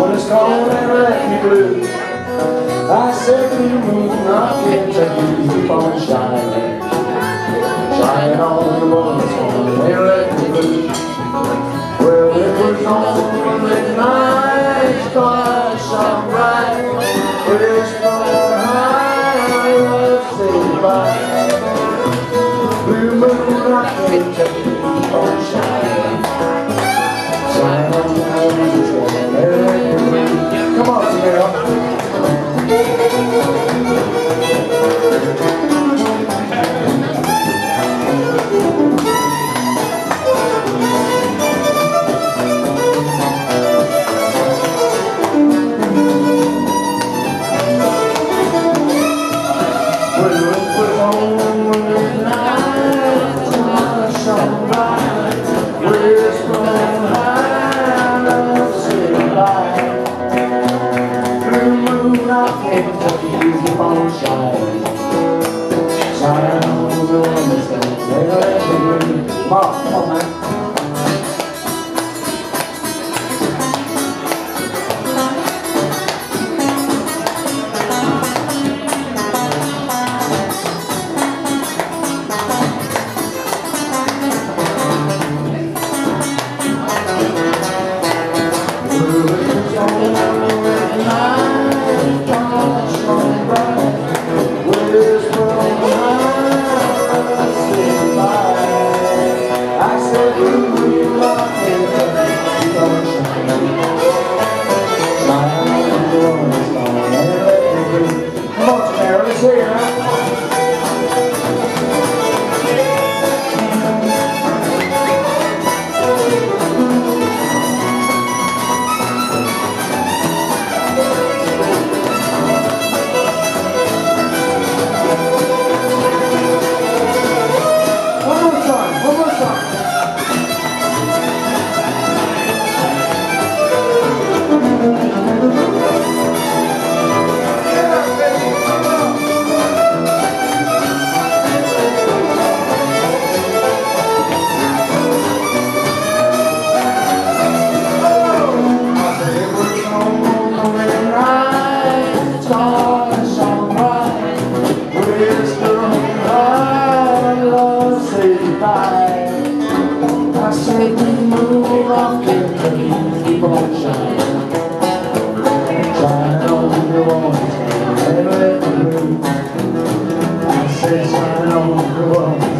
when it's cold and left me blue. I said, blue moon, I can't take you, keep on shining, shining on the ones and left me blue. Well, it was on the night, stars shone bright, whisper high, love say goodbye. Blue moon, I can't take you, keep on shining, shining on the ones and left me blue. Come on, Samara. Keep on shining, shining on the ones that let me blue. Come on, man. I said we move on, keep on shining, shining on the ones and let me blue. I said shine on the ones.